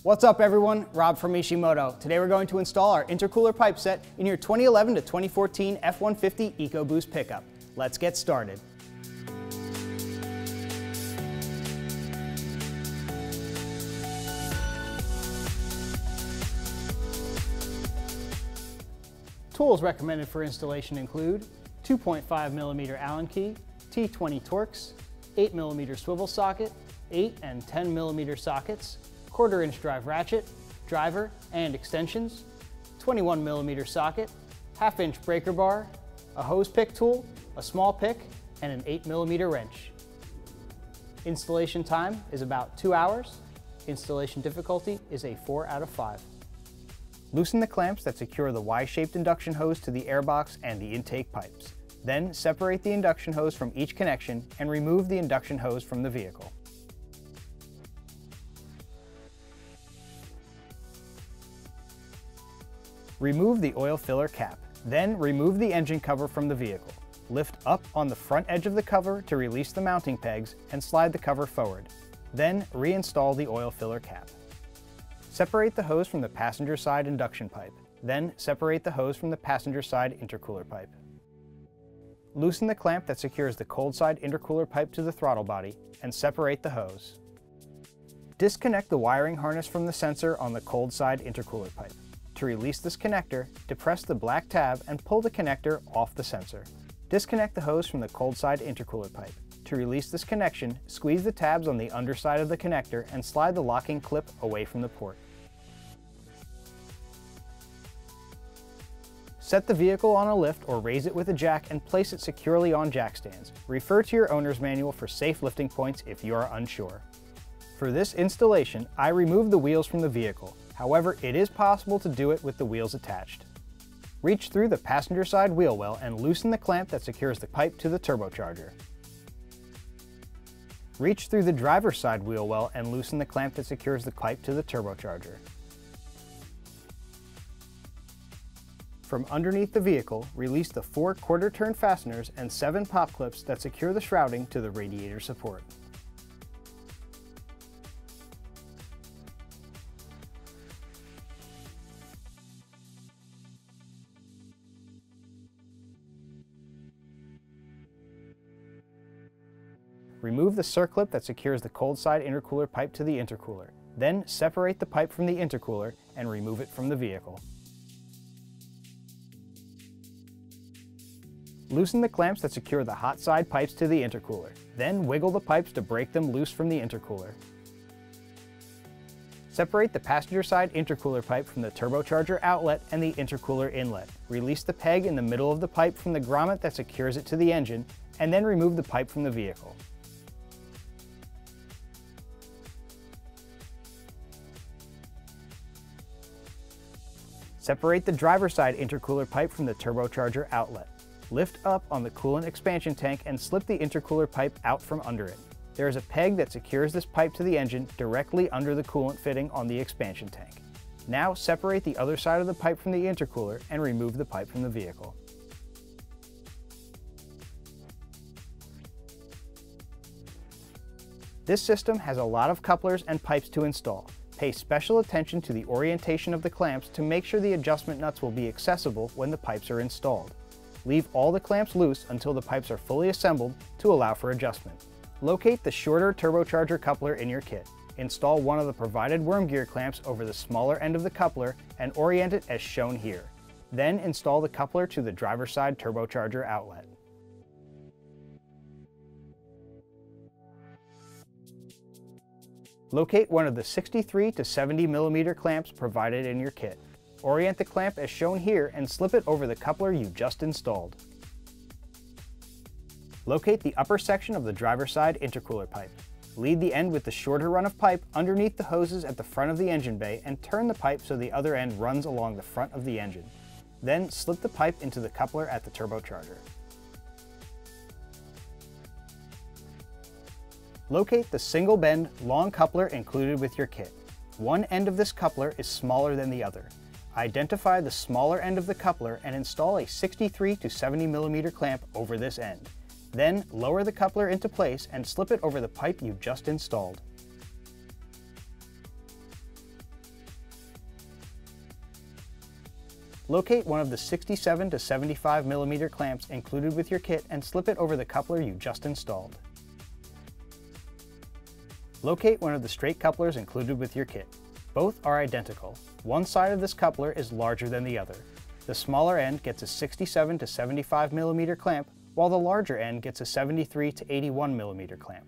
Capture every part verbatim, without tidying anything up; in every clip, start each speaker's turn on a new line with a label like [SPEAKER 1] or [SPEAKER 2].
[SPEAKER 1] What's up everyone, Rob from Mishimoto. Today we're going to install our intercooler pipe set in your twenty eleven to twenty fourteen F one fifty EcoBoost pickup. Let's get started. Tools recommended for installation include two point five millimeter Allen key, T twenty Torx, eight millimeter swivel socket, eight and ten millimeter sockets, quarter inch drive ratchet, driver and extensions, twenty-one millimeter socket, half inch breaker bar, a hose pick tool, a small pick, and an eight millimeter wrench. Installation time is about two hours. Installation difficulty is a four out of five. Loosen the clamps that secure the Y-shaped induction hose to the airbox and the intake pipes. Then separate the induction hose from each connection and remove the induction hose from the vehicle. Remove the oil filler cap. Then remove the engine cover from the vehicle. Lift up on the front edge of the cover to release the mounting pegs and slide the cover forward. Then reinstall the oil filler cap. Separate the hose from the passenger side induction pipe. Then separate the hose from the passenger side intercooler pipe. Loosen the clamp that secures the cold side intercooler pipe to the throttle body and separate the hose. Disconnect the wiring harness from the sensor on the cold side intercooler pipe. To release this connector, depress the black tab and pull the connector off the sensor. Disconnect the hose from the cold side intercooler pipe. To release this connection, squeeze the tabs on the underside of the connector and slide the locking clip away from the port. Set the vehicle on a lift or raise it with a jack and place it securely on jack stands. Refer to your owner's manual for safe lifting points if you are unsure. For this installation, I removed the wheels from the vehicle. However, it is possible to do it with the wheels attached. Reach through the passenger side wheel well and loosen the clamp that secures the pipe to the turbocharger. Reach through the driver's side wheel well and loosen the clamp that secures the pipe to the turbocharger. From underneath the vehicle, release the four quarter turn fasteners and seven pop clips that secure the shrouding to the radiator support. Remove the circlip that secures the cold side intercooler pipe to the intercooler. Then separate the pipe from the intercooler and remove it from the vehicle. Loosen the clamps that secure the hot side pipes to the intercooler. Then wiggle the pipes to break them loose from the intercooler. Separate the passenger side intercooler pipe from the turbocharger outlet and the intercooler inlet. Release the peg in the middle of the pipe from the grommet that secures it to the engine, and then remove the pipe from the vehicle. Separate the driver's side intercooler pipe from the turbocharger outlet. Lift up on the coolant expansion tank and slip the intercooler pipe out from under it. There is a peg that secures this pipe to the engine directly under the coolant fitting on the expansion tank. Now separate the other side of the pipe from the intercooler and remove the pipe from the vehicle. This system has a lot of couplers and pipes to install. Pay special attention to the orientation of the clamps to make sure the adjustment nuts will be accessible when the pipes are installed. Leave all the clamps loose until the pipes are fully assembled to allow for adjustment. Locate the shorter turbocharger coupler in your kit. Install one of the provided worm gear clamps over the smaller end of the coupler and orient it as shown here. Then install the coupler to the driver's side turbocharger outlet. Locate one of the sixty-three to seventy millimeter clamps provided in your kit. Orient the clamp as shown here and slip it over the coupler you just installed. Locate the upper section of the driver's side intercooler pipe. Lead the end with the shorter run of pipe underneath the hoses at the front of the engine bay and turn the pipe so the other end runs along the front of the engine. Then slip the pipe into the coupler at the turbocharger. Locate the single bend, long coupler included with your kit. One end of this coupler is smaller than the other. Identify the smaller end of the coupler and install a sixty-three to seventy millimeter clamp over this end. Then lower the coupler into place and slip it over the pipe you just installed. Locate one of the sixty-seven to seventy-five millimeter clamps included with your kit and slip it over the coupler you just installed. Locate one of the straight couplers included with your kit. Both are identical. One side of this coupler is larger than the other. The smaller end gets a sixty-seven to seventy-five millimeter clamp, while the larger end gets a seventy-three to eighty-one millimeter clamp.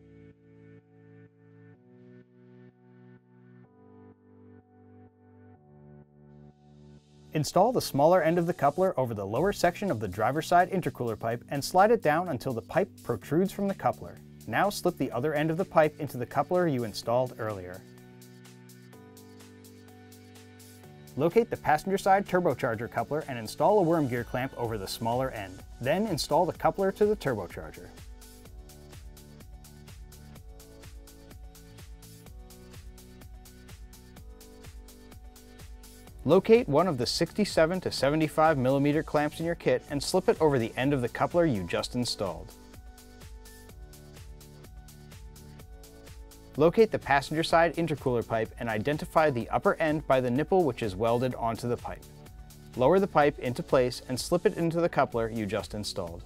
[SPEAKER 1] Install the smaller end of the coupler over the lower section of the driver's side intercooler pipe and slide it down until the pipe protrudes from the coupler. Now slip the other end of the pipe into the coupler you installed earlier. Locate the passenger side turbocharger coupler and install a worm gear clamp over the smaller end. Then install the coupler to the turbocharger. Locate one of the sixty-seven to seventy-five millimeter clamps in your kit and slip it over the end of the coupler you just installed. Locate the passenger side intercooler pipe and identify the upper end by the nipple which is welded onto the pipe. Lower the pipe into place and slip it into the coupler you just installed.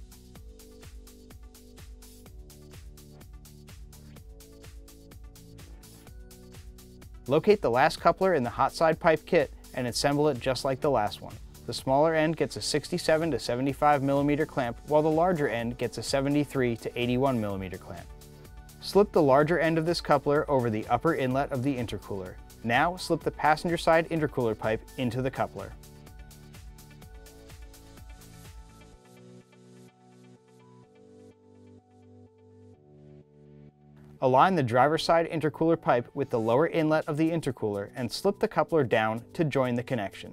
[SPEAKER 1] Locate the last coupler in the hot side pipe kit and assemble it just like the last one. The smaller end gets a sixty-seven to seventy-five millimeter clamp, while the larger end gets a seventy-three to eighty-one millimeter clamp. Slip the larger end of this coupler over the upper inlet of the intercooler. Now slip the passenger side intercooler pipe into the coupler. Align the driver's side intercooler pipe with the lower inlet of the intercooler and slip the coupler down to join the connection.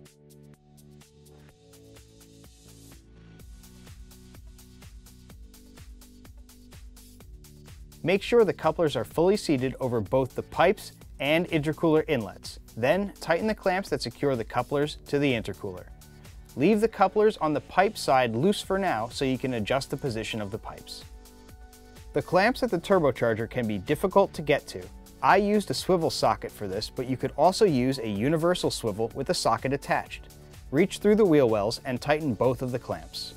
[SPEAKER 1] Make sure the couplers are fully seated over both the pipes and intercooler inlets. Then tighten the clamps that secure the couplers to the intercooler. Leave the couplers on the pipe side loose for now so you can adjust the position of the pipes. The clamps at the turbocharger can be difficult to get to. I used a swivel socket for this, but you could also use a universal swivel with a socket attached. Reach through the wheel wells and tighten both of the clamps.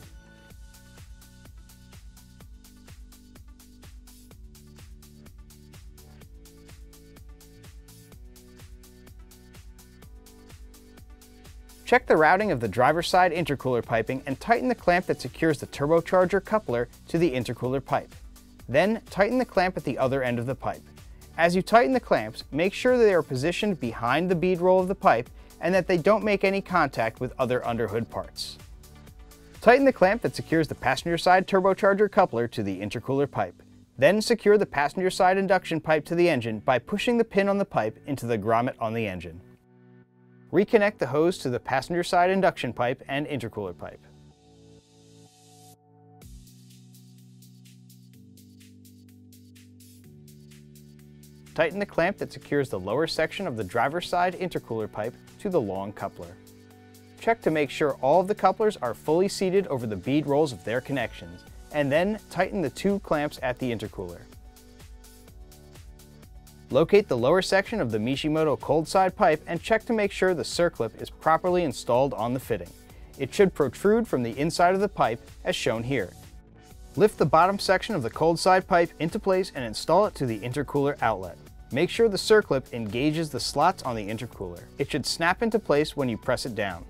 [SPEAKER 1] Check the routing of the driver's side intercooler piping and tighten the clamp that secures the turbocharger coupler to the intercooler pipe. Then tighten the clamp at the other end of the pipe. As you tighten the clamps, make sure that they are positioned behind the bead roll of the pipe and that they don't make any contact with other underhood parts. Tighten the clamp that secures the passenger side turbocharger coupler to the intercooler pipe. Then secure the passenger side induction pipe to the engine by pushing the pin on the pipe into the grommet on the engine. Reconnect the hose to the passenger side induction pipe and intercooler pipe. Tighten the clamp that secures the lower section of the driver's side intercooler pipe to the long coupler. Check to make sure all of the couplers are fully seated over the bead rolls of their connections, and then tighten the two clamps at the intercooler. Locate the lower section of the Mishimoto cold side pipe and check to make sure the circlip is properly installed on the fitting. It should protrude from the inside of the pipe as shown here. Lift the bottom section of the cold side pipe into place and install it to the intercooler outlet. Make sure the circlip engages the slots on the intercooler. It should snap into place when you press it down.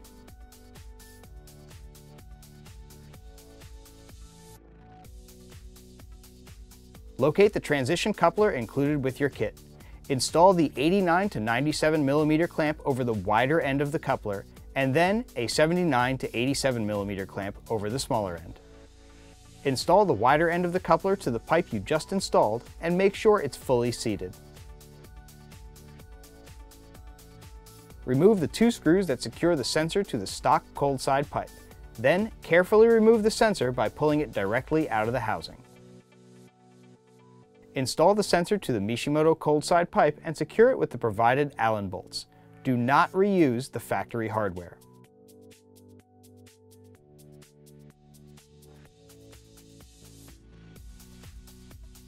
[SPEAKER 1] Locate the transition coupler included with your kit. Install the eighty-nine to ninety-seven millimeter clamp over the wider end of the coupler, and then a seventy-nine to eighty-seven millimeter clamp over the smaller end. Install the wider end of the coupler to the pipe you just installed and make sure it's fully seated. Remove the two screws that secure the sensor to the stock cold side pipe. Then carefully remove the sensor by pulling it directly out of the housing. Install the sensor to the Mishimoto cold side pipe and secure it with the provided Allen bolts. Do not reuse the factory hardware.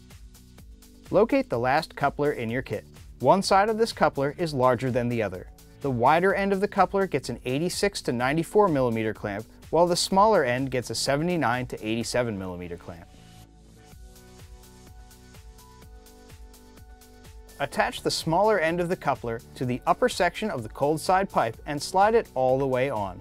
[SPEAKER 1] Locate the last coupler in your kit. One side of this coupler is larger than the other. The wider end of the coupler gets an eighty-six to ninety-four millimeter clamp, while the smaller end gets a seventy-nine to eighty-seven millimeter clamp. Attach the smaller end of the coupler to the upper section of the cold side pipe and slide it all the way on.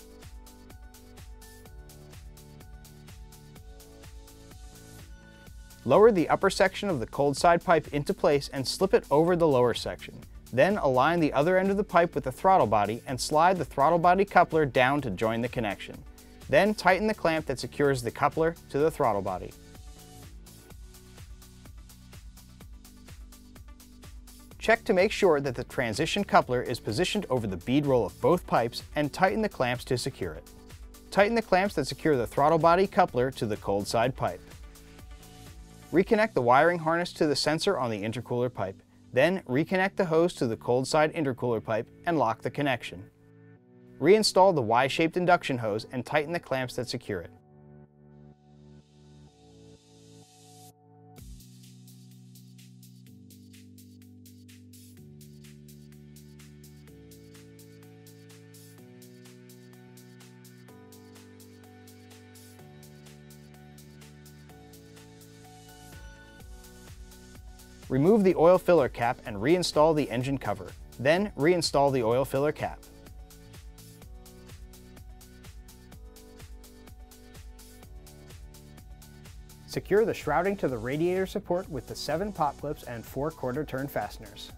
[SPEAKER 1] Lower the upper section of the cold side pipe into place and slip it over the lower section. Then align the other end of the pipe with the throttle body and slide the throttle body coupler down to join the connection. Then tighten the clamp that secures the coupler to the throttle body. Check to make sure that the transition coupler is positioned over the bead roll of both pipes and tighten the clamps to secure it. Tighten the clamps that secure the throttle body coupler to the cold side pipe. Reconnect the wiring harness to the sensor on the intercooler pipe. Then reconnect the hose to the cold side intercooler pipe and lock the connection. Reinstall the Y-shaped induction hose and tighten the clamps that secure it. Remove the oil filler cap and reinstall the engine cover. Then reinstall the oil filler cap. Secure the shrouding to the radiator support with the seven pop clips and four quarter turn fasteners.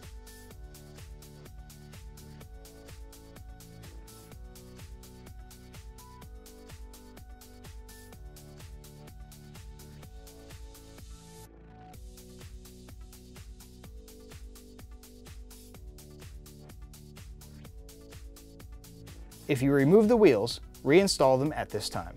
[SPEAKER 1] If you remove the wheels, reinstall them at this time.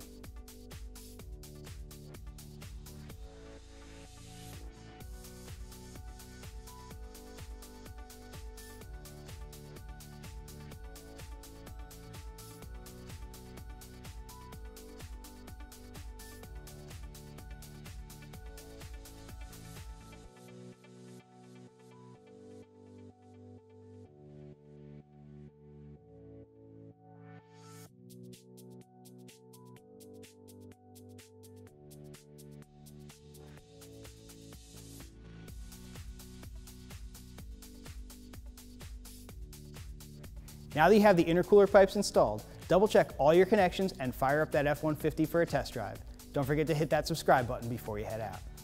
[SPEAKER 1] Now that you have the intercooler pipes installed, double check all your connections and fire up that F one fifty for a test drive. Don't forget to hit that subscribe button before you head out.